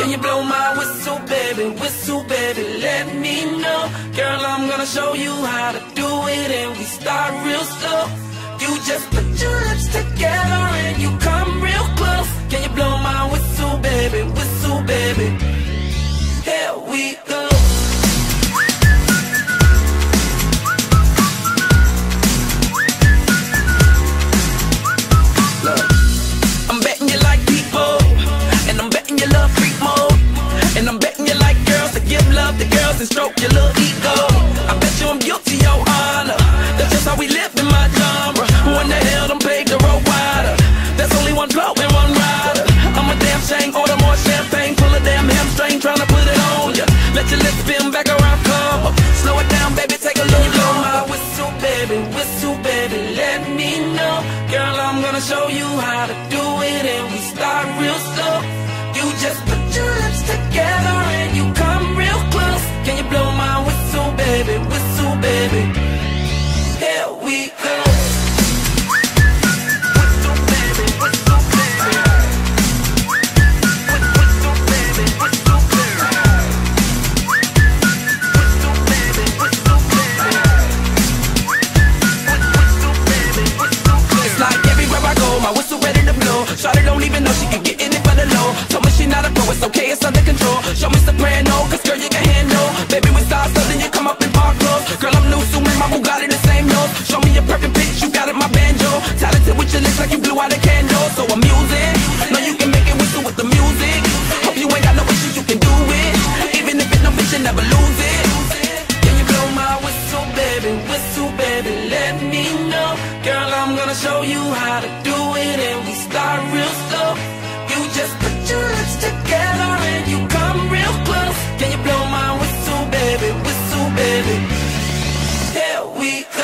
Can you blow my whistle, baby? Whistle, baby, let me know. Girl, I'm gonna show you how to do it, and we start real slow. You just put your lips together and you come real close. Can you blow my whistle, baby? Whistle, baby. Here we go. Look, I'm betting you like people, and I'm betting you love freak mode, and I'm betting you like girls that give love to girls and stroke your little ego. I bet you I'm guilty, your honor. That's just how we live in my genre. Who in the hell done paved the road wider? There's only one blow and one rider. I'm a damn shame, order more champagne, pull a damn hamstring, tryna put it on ya. Let your lips spin back around, come up. Slow it down, baby, take a look. Blow my whistle, baby, let me know. Girl, I'm gonna show you how to do it, and we start real slow. You just put your lips together and you come real close. Can you blow my whistle, baby? Whistle, baby. Here we go. Whistle, baby, whistle, baby. Whistle, baby, whistle, baby. Whistle, baby, whistle, baby. Whistle, baby, whistle, baby. It's like everywhere I go, my whistle ready to blow. Shawty don't even know she can get in it for the low. Told me she not a pro, it's okay, it's under control. Show me soprano, cause girl you can handle. Baby we start something, you come up in park clothes. Girl I'm new, so my Bugatti the same nose. Show me a perfect pitch, you got it my banjo. Talented with your lips like you blew out a candle. So I'm using, know you can make it whistle with the music. Hope you ain't got no issues, you can do it. Even if it's no vision, never lose it. Can you blow my whistle, baby, let me know. Girl I'm gonna show you how to do it, and we start real slow. You just put your lips together and you come real close. Can you blow my whistle, baby? Here we go.